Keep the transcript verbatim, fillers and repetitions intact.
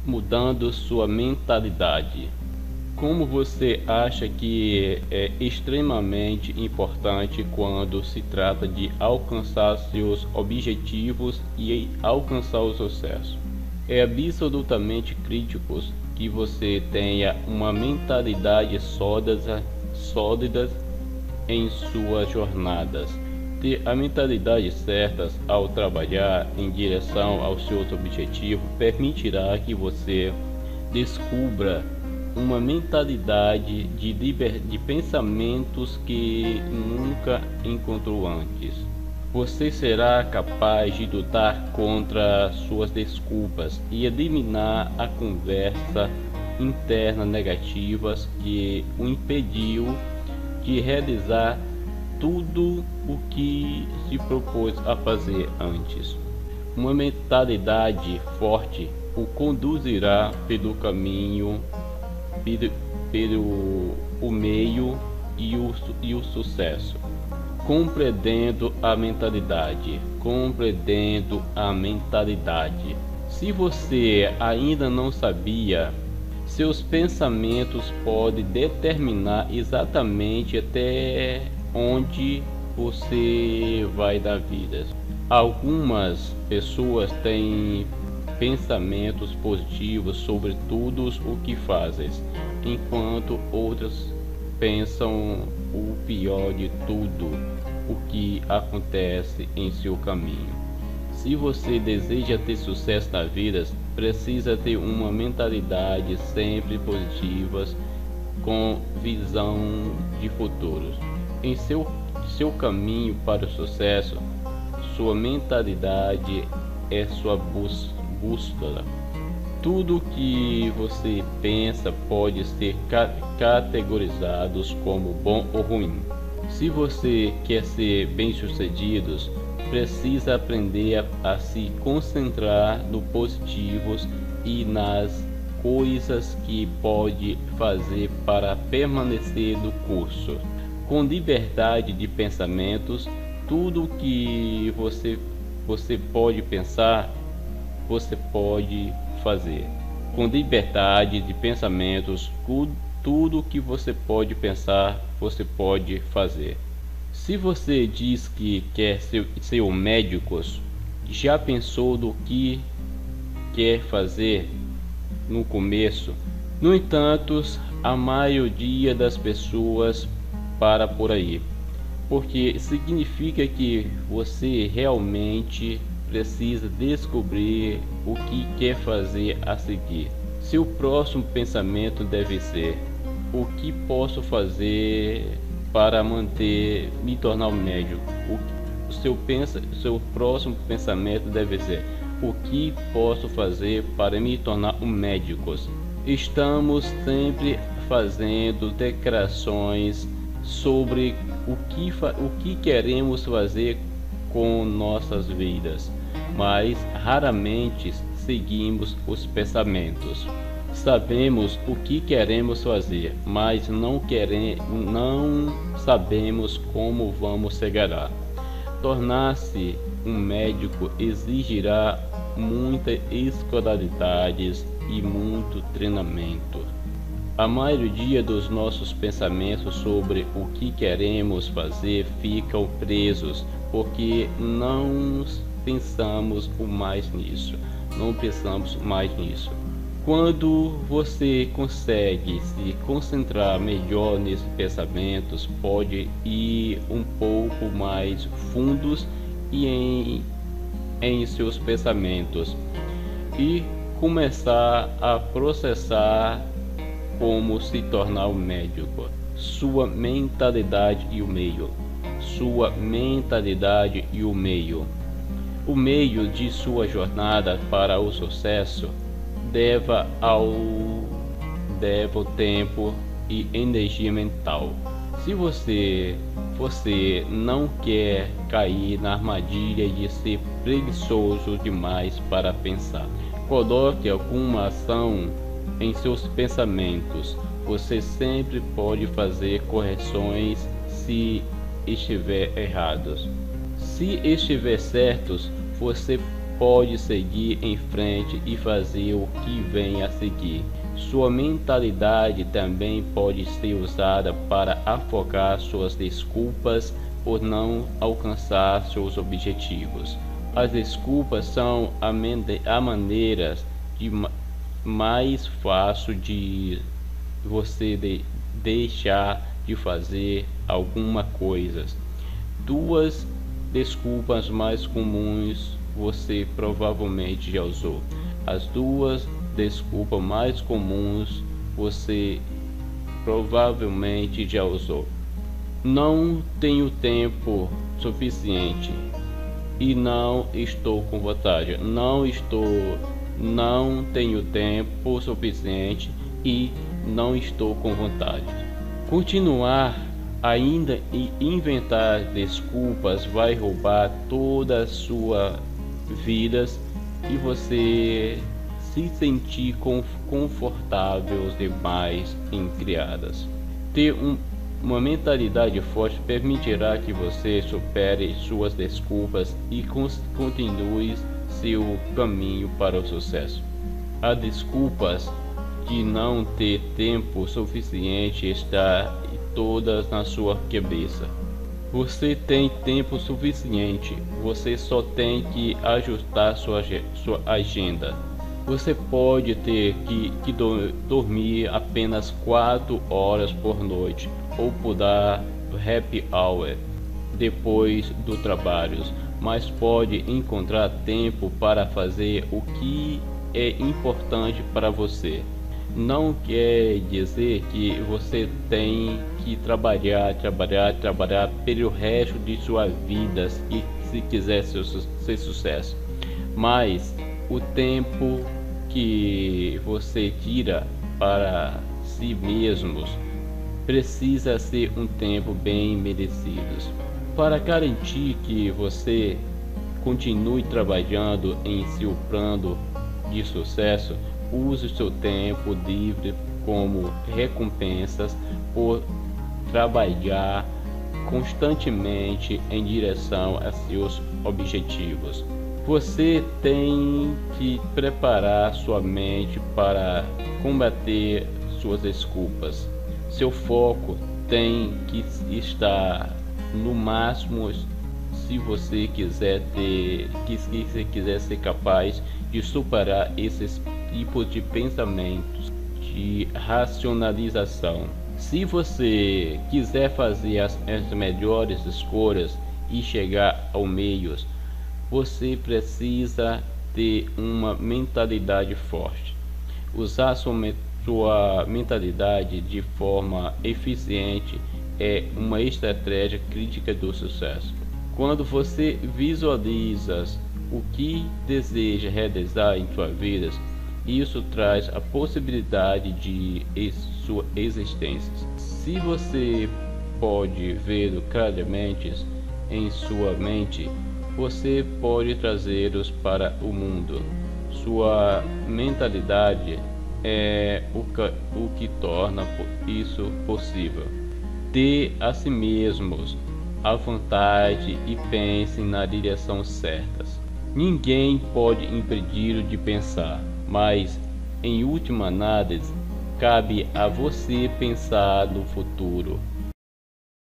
mudando sua mentalidade. Como você acha que é extremamente importante quando se trata de alcançar seus objetivos e alcançar o sucesso? É absolutamente crítico que você tenha uma mentalidade sólida, sólida em suas jornadas. Ter a mentalidade certa ao trabalhar em direção aos seus objetivos permitirá que você descubra uma mentalidade de, liber... de pensamentos que nunca encontrou antes. Você será capaz de lutar contra suas desculpas e eliminar a conversa interna negativas que o impediu de realizar tudo o que se propôs a fazer antes. Uma mentalidade forte o conduzirá pelo caminho, pelo, pelo o meio e o, e o sucesso. Compreendendo a mentalidade, compreendendo a mentalidade. Se você ainda não sabia, seus pensamentos podem determinar exatamente até onde você vai dar vida. Algumas pessoas têm pensamentos positivos sobre tudo o que fazes, enquanto outras pensam o pior de tudo o que acontece em seu caminho. Se você deseja ter sucesso na vida, precisa ter uma mentalidade sempre positiva, com visão de futuro. Em seu, seu caminho para o sucesso, sua mentalidade é sua bússola. Tudo que você pensa pode ser categorizado como bom ou ruim. Se você quer ser bem-sucedido, precisa aprender a, a se concentrar no positivo e nas coisas que pode fazer para permanecer no curso. Com liberdade de pensamentos, tudo que você, você pode pensar, você pode fazer. Com liberdade de pensamentos, tudo que você pode pensar, você pode fazer. Se você diz que quer ser, ser um médico, já pensou no que quer fazer no começo? No entanto, a maioria das pessoas para por aí, porque significa que você realmente precisa descobrir o que quer fazer a seguir. Seu próximo pensamento deve ser: o que posso fazer para manter, me tornar um médico? O seu, pensa, seu próximo pensamento deve ser: o que posso fazer para me tornar um médico? Estamos sempre fazendo declarações sobre o que, o que queremos fazer com nossas vidas, mas raramente seguimos os pensamentos. Sabemos o que queremos fazer, mas não, querem, não sabemos como vamos chegar lá. Tornar-se um médico exigirá muita escolaridade e muito treinamento. A maioria dos nossos pensamentos sobre o que queremos fazer ficam presos porque não pensamos mais nisso. Não pensamos mais nisso. Quando você consegue se concentrar melhor nesses pensamentos, pode ir um pouco mais fundos e em, em seus pensamentos e começar a processar como se tornar um médico. Sua mentalidade e o meio. Sua mentalidade e o meio. O meio de sua jornada para o sucesso deva ao deva o tempo e energia mental. Se você você não quer cair na armadilha de ser preguiçoso demais para pensar, coloque alguma ação em seus pensamentos. Você sempre pode fazer correções se estiver errados. Se estiver certos, você pode seguir em frente e fazer o que vem a seguir. Sua mentalidade também pode ser usada para afogar suas desculpas por não alcançar seus objetivos. As desculpas são a, a maneira de mais fácil de você de deixar de fazer alguma coisa. Duas desculpas mais comuns você provavelmente já usou. As duas desculpas mais comuns você provavelmente já usou. Não tenho tempo suficiente e não estou com vontade. Não estou, não tenho tempo suficiente e não estou com vontade. Continuar ainda e inventar desculpas vai roubar toda a sua vida e você se sentir confortável demais em criadas. Ter um, uma mentalidade forte permitirá que você supere suas desculpas e continue seu caminho para o sucesso. As desculpas de não ter tempo suficiente está todas na sua cabeça. Você tem tempo suficiente, você só tem que ajustar sua, sua agenda. Você pode ter que, que do, dormir apenas quatro horas por noite ou pular happy hour depois do trabalho, mas pode encontrar tempo para fazer o que é importante para você. Não quer dizer que você tem que trabalhar, trabalhar, trabalhar pelo resto de sua vida se, se quiser ser, ser sucesso. Mas o tempo que você tira para si mesmos precisa ser um tempo bem merecido. Para garantir que você continue trabalhando em seu plano de sucesso, use seu tempo livre como recompensas por trabalhar constantemente em direção a seus objetivos. Você tem que preparar sua mente para combater suas desculpas. Seu foco tem que estar no máximo se você quiser ter, que se você quiser ser capaz de superar esses tipos de pensamentos de racionalização. Se você quiser fazer as, as melhores escolhas e chegar ao meio, você precisa ter uma mentalidade forte. Usar sua, sua mentalidade de forma eficiente é uma estratégia crítica do sucesso. Quando você visualiza o que deseja realizar em sua vida, isso traz a possibilidade de sua existência. Se você pode vê-lo claramente em sua mente, você pode trazê-los para o mundo. Sua mentalidade é o que, o que torna isso possível. Dê a si mesmos a vontade e pense na direção certa. Ninguém pode impedir de pensar, mas em última análise cabe a você pensar no futuro.